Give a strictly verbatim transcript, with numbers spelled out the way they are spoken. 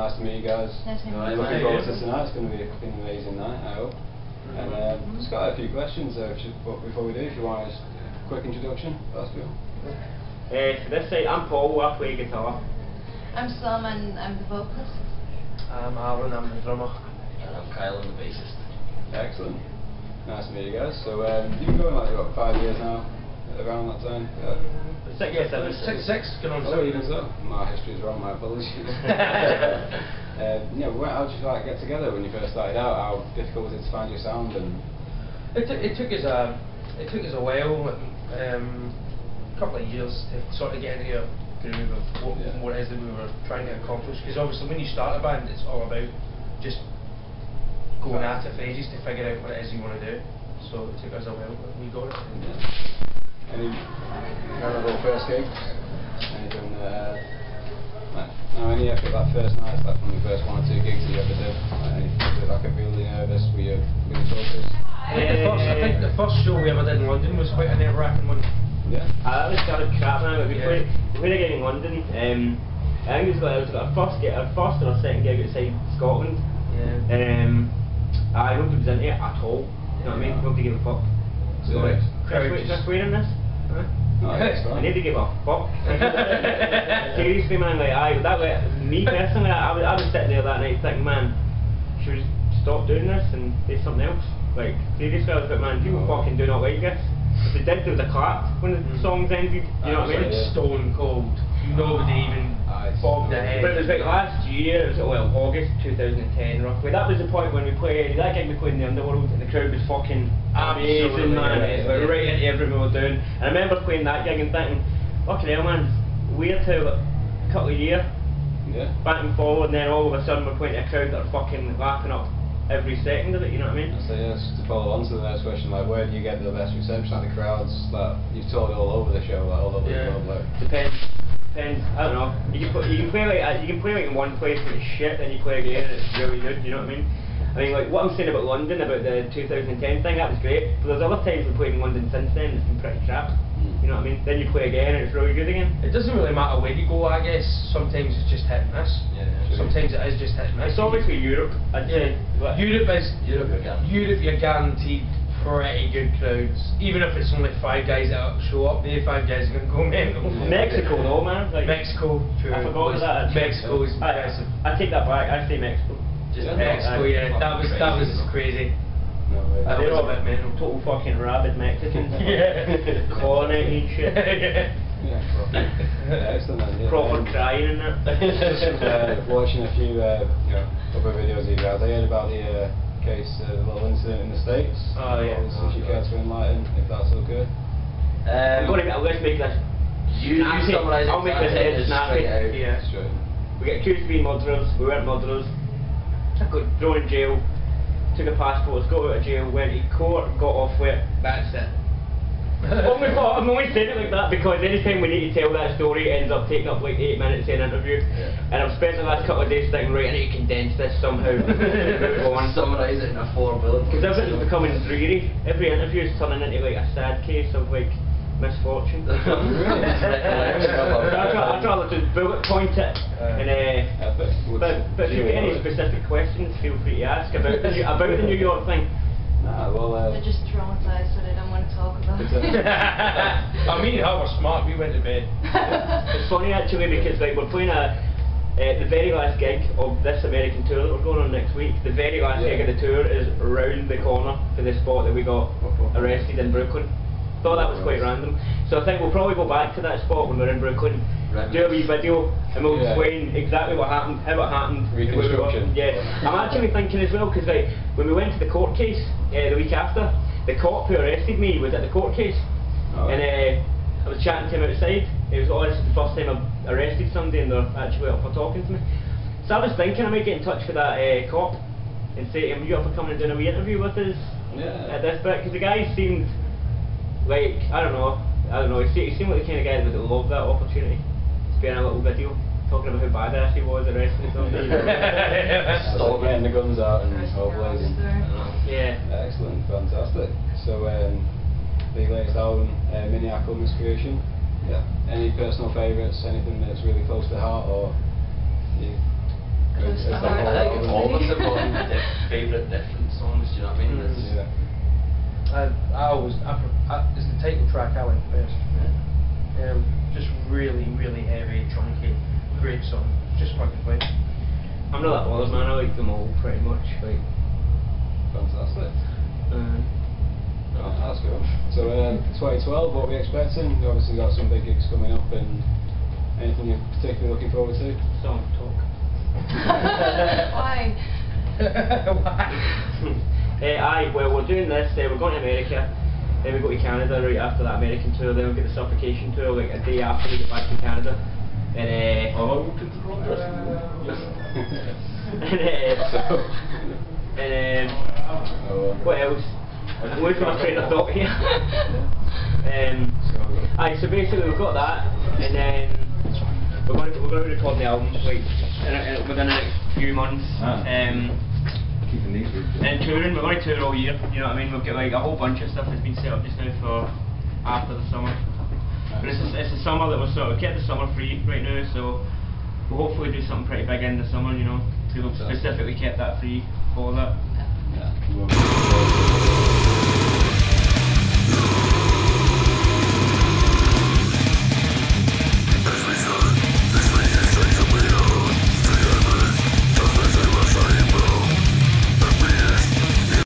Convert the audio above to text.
nice to meet you guys. Nice to meet I'm you. looking forward to tonight. It's going to be an amazing night, I hope. Mm-hmm. And uh, we've just got a few questions uh, but before we do, if you want just a quick introduction, that's cool. Uh, so this side, I'm Paul, I play guitar. I'm Sam and I'm the vocalist. I'm Alan, I'm the drummer. And I'm Kyle, I'm the bassist. Excellent. Nice to meet you guys. So um, you've been going like what, five years now, around that time? Yeah. Six, yeah, seven. Six, six, going on Oh, seven. even so. My history is wrong, my apologies. uh, yeah, well, how did you like get together when you first started out? How difficult was it to find your sound? And It, took it took us a it took us a while, um, a couple of years to sort of get into a groove of what, yeah. what it is that we were trying to accomplish. Because obviously when you start a band, it's all about just going at it for ages to figure out what it is you want to do. So it took us a while, but we got it. Yeah. Any memorable first gigs? Anything? Uh, like, no, any effort that first night, like from the first one or two gigs that you ever did? Like, any, was it like a really nervous? Were you really focused? I think, the first, I think the first show we ever did in London was quite a nerve-wracking one. Yeah. I was kind of crap, man, but we Yeah. played, we played a gig in London. Um, I think it was, like, it was like our first gig, our first or our second gig outside Scotland. Yeah. Um, I nobody was into it at all. You know what I mean? Nobody gave a fuck. So Yeah. like, Chris, wait, Chris wearing this? Huh? No, that's I fine. need to give a fuck. Seriously, man, like, I, that way, me personally, I, I, was, I was sitting there that night thinking, man, should we stop doing this and do something else? Like, seriously, I was like, man, people Oh. fucking do not like this. If they did, there was a clap when the Mm. songs ended, you know what I mean? Yeah. Stone cold. Nobody even Aye, bobbed so- their head. But it was like last year, it was well, August two thousand ten roughly. That was the point when we played, that gig we played in the Underworld and the crowd was fucking Absolutely amazing, man. amazing, It was yeah. right into everything we were doing. And I remember playing that gig and thinking, fucking hell, man, weird how like, a couple of years, Yeah. back and forward, and then all of a sudden we're playing to a crowd that are fucking lapping up every second of it, you know what I mean? So yes, to follow on to the next question, like where do you get the best reception? Like the crowds, like you've toured all over the show, like all over Yeah. the world, like. Depends. Depends. I don't know. You can put, you can play like uh, you can play like in one place and it's shit, then you play again and it's really good. You know what I mean? I mean, like what I'm saying about London, about the two thousand ten thing, that was great. But there's other times we played in London since then, it's been pretty crap. Mm. You know what I mean? Then you play again and it's really good again. It doesn't really matter where you go, I guess. Sometimes it's just hit and miss. Yeah, yeah. Sometimes it is just hit and miss. It's obviously Europe, I'd say. Yeah. But Europe is Europe, you're guaranteed. Europe, you're guaranteed pretty good crowds. Even if it's only five guys that show up, the five guys are gonna go mental. Mexico, though, man. Like, Mexico, true. I forgot Was- that. Mexico is I, impressive. I take that back. I say Mexico. Just Yeah. Mexico, yeah, that was that was crazy. No way. That They're was all a bit mental. total fucking rabid Mexicans. Yeah. Coloniting and shit. Yeah. Yeah, proper. Yeah, excellent. Man, yeah. Proper crying in there. Just uh, watching a few, uh, you know, other videos of you guys. I heard about the uh, case, uh, the little incident in the States. Oh, yeah. If you care to enlighten, if that's okay. I'm Um, going to let's make this. you, you snappy. summarise I'll make this exactly head as snappy. straight out. Yeah. Straight. We get accused of being murderers. We weren't murderers. Got thrown in jail. Took a passport. Got out of jail. Went to court. Got off with it. That's it. Only thought, I'm only saying it like that because anytime we need to tell that story, it ends up taking up like eight minutes in an interview. Yeah. And I've spent the last couple of days thinking, right, I need to condense this somehow. Move on. Summarise it in a four bullet. Because everything's becoming dreary. Every interview is turning into like a sad case of like misfortune. So I'd ra- I'd rather just bullet point it. And, uh, Epic. but, but if you get any specific questions, feel free to ask about the, New- about the New York thing. Nah, well, uh, They're just traumatised, so they don't want to talk about it. I mean, how we're smart, we went to bed. It's funny actually because like we're playing a uh, the very last gig of this American tour that we're going on next week. The very last Yeah. gig of the tour is round the corner for the spot that we got arrested in Brooklyn. Thought that was quite random. So I think we'll probably go back to that spot when we're in Brooklyn, do a wee video, and we'll Yeah. explain exactly what happened, how it happened. where we were. Reconstruction. Yeah. I'm actually thinking as well because like when we went to the court case uh, the week after, the cop who arrested me was at the court case, Oh. and uh, I was chatting to him outside. It was oh, this is the first time I've arrested somebody and they're actually up for talking to me. So I was thinking I might get in touch with that uh, cop and say to him, you up for coming and doing a wee interview with us Yeah. at this bit? Because the guy seemed like, I don't know, I don't know, he se- he seemed like the kind of guy that would love that opportunity to be in a little video talking about how badass he was arresting somebody. Stop getting the guns out and all blazing. Yeah. Excellent, fantastic. So, um, the latest album, uh, Mini Alchemist Creation. Yeah. Any personal favourites? Anything that's really close to the heart, or you go Close It's Uh-huh. like I think all- all of us have got diff favourite different songs, do you know what I mean? It's, Yeah. I, I always, I, pre- I, it's the title track I like best. Um, just really, really heavy, chunky, great song. Just fun to play. I'm not that bothered, man. I like them all pretty much. Like, Fantastic. uh, Oh, that's good. So, uh, twenty twelve, what are we expecting? We've obviously got some big gigs coming up, and anything you're particularly looking forward to? song talk. Why? uh, aye, well, we're doing this. Uh, we're going to America. Then we go to Canada right after that American tour. Then we get the Suffocation tour like a day after we get back to Canada. And uh, oh, to the wrong person. and, uh, and um, Oh, what else? I'm losing my train of thought here. um, aye, so basically we've got that, and then we're going to we're going to record the album like in, in, within the next few months. Ah. Um, keeping these with you. and touring, we're going to tour all year. You know what I mean? We've got like a whole bunch of stuff that's been set up just now for after the summer. But it's a, it's a summer that we're sort of kept the summer free right now, so we'll hopefully do something pretty big in the summer. You know, we've specifically kept that free for that. Yeah.